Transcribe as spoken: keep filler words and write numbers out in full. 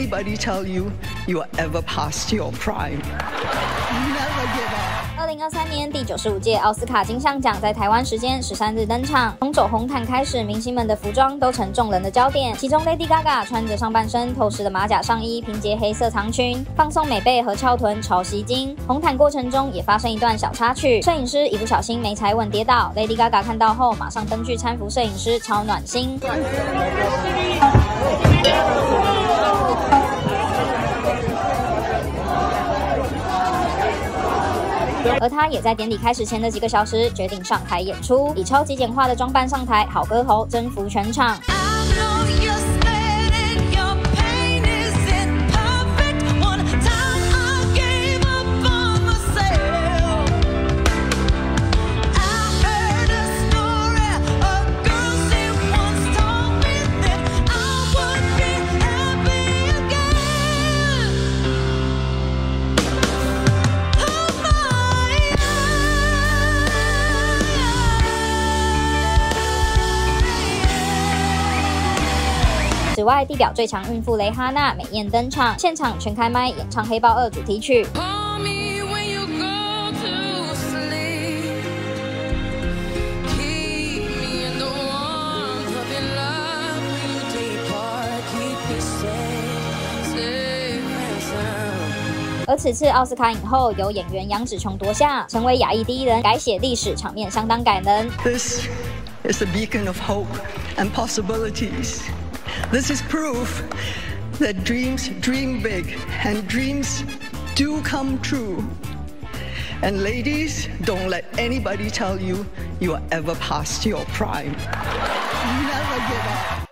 anybody tell you you are ever past your prime. Never give up. 二零二三年第九十五届奥斯卡金像奖在台湾时间十三日登场。从走红毯开始，明星们的服装都成众人的焦点。其中 Lady Gaga 穿着上半身透视的马甲上衣，凭借黑色长裙放松美背和翘臀，超吸睛。红毯过程中也发生一段小插曲，摄影师一不小心没踩稳跌倒 ，Lady Gaga 看到后马上登去搀扶摄影师，超暖心。而他也在典礼开始前的几个小时决定上台演出，以超级简化的装扮上台，好歌喉征服全场。此外，地表最强孕妇蕾哈娜美艳登场，现场全开麦演唱《黑豹二》主题曲。而此次奥斯卡影后由演员杨紫琼夺下，成为亚裔第一人，改写历史，场面相当感人。 This is a beacon of hope and possibilities. This is proof that dreams dream big and dreams do come true. And ladies, don't let anybody tell you you are ever past your prime. Never give up.